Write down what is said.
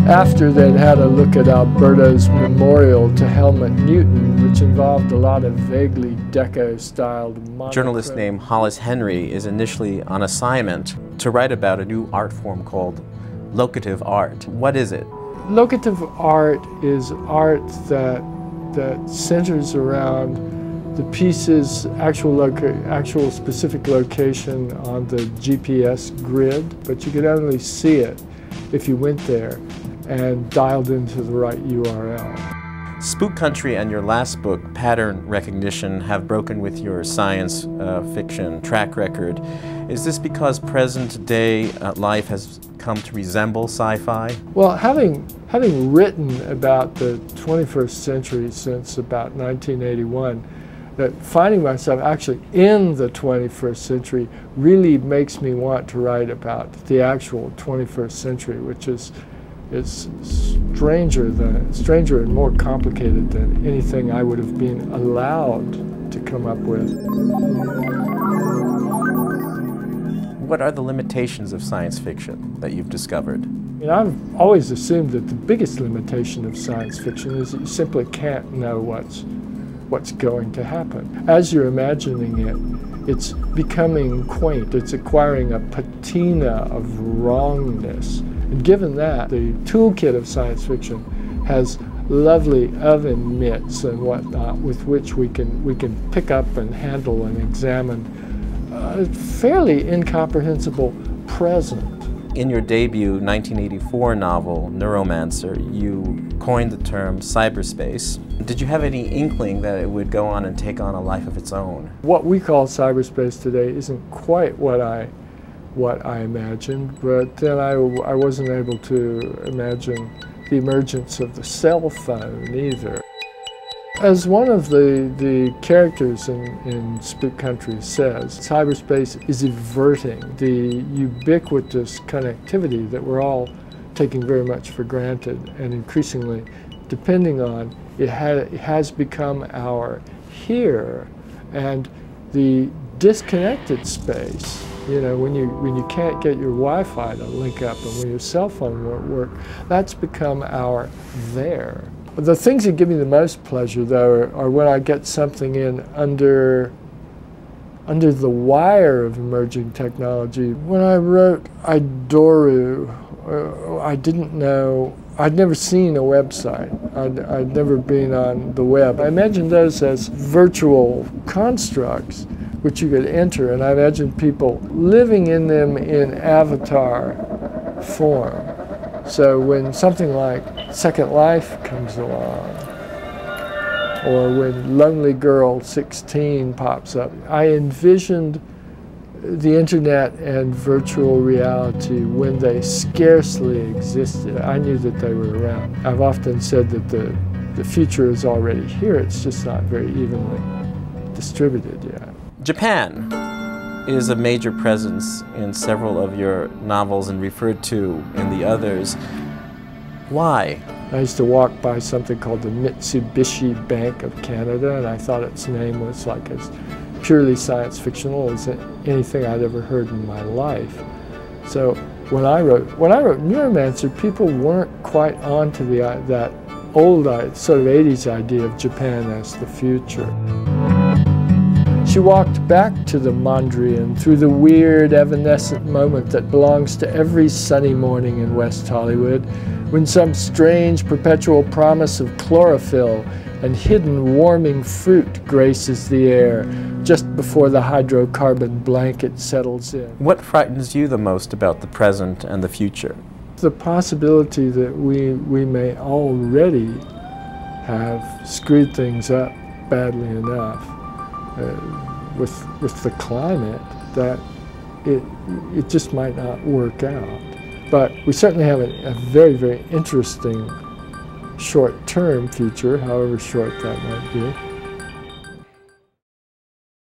after they'd had a look at Alberto's memorial to Helmut Newton, which involved a lot of vaguely deco-styled monochrome. Journalist named Hollis Henry is initially on assignment to write about a new art form called locative art. What is it? Locative art is art that centers around the piece's actual specific location on the GPS grid, but you could only see it if you went there and dialed into the right URL. Spook Country and your last book, Pattern Recognition, have broken with your science fiction track record. Is this because present-day life has come to resemble sci-fi? Well, having written about the 21st century since about 1981, that finding myself actually in the 21st century really makes me want to write about the actual 21st century, which is stranger and more complicated than anything I would have been allowed to come up with. What are the limitations of science fiction that you've discovered? I've always assumed that the biggest limitation of science fiction is that you simply can't know what's going to happen. As you're imagining it, it's becoming quaint. It's acquiring a patina of wrongness. And given that, the toolkit of science fiction has lovely oven mitts and whatnot with which we can pick up and handle and examine a fairly incomprehensible present. In your debut 1984 novel, Neuromancer, you coined the term cyberspace. Did you have any inkling that it would go on and take on a life of its own? What we call cyberspace today isn't quite what I imagined, but then I wasn't able to imagine the emergence of the cell phone either. As one of the characters in Spook Country says, cyberspace is everting the ubiquitous connectivity that we're all taking very much for granted and increasingly depending on. It has become our here, and the disconnected space, when you can't get your Wi-Fi to link up and when your cell phone won't work, that's become our there. The things that give me the most pleasure, though, are when I get something in under the wire of emerging technology. When I wrote Idoru, I didn't know, I'd never seen a website. I'd never been on the web. I imagined those as virtual constructs which you could enter, and I imagined people living in them in avatar form. So when something like Second Life comes along, or when Lonely Girl 16 pops up, I envisioned the internet and virtual reality when they scarcely existed. I knew that they were around. I've often said that the future is already here, it's just not very evenly distributed yet. Japan is a major presence in several of your novels and referred to in the others. Why? I used to walk by something called the Mitsubishi Bank of Canada, and I thought its name was like as purely science fictional as anything I'd ever heard in my life. So when I wrote Neuromancer, people weren't quite onto that old sort of 80s idea of Japan as the future. She walked back to the Mondrian through the weird, evanescent moment that belongs to every sunny morning in West Hollywood, when some strange, perpetual promise of chlorophyll and hidden warming fruit graces the air just before the hydrocarbon blanket settles in. What frightens you the most about the present and the future? The possibility that we may already have screwed things up badly enough with the climate that it just might not work out. But we certainly have a very, very interesting short-term future, however short that might be.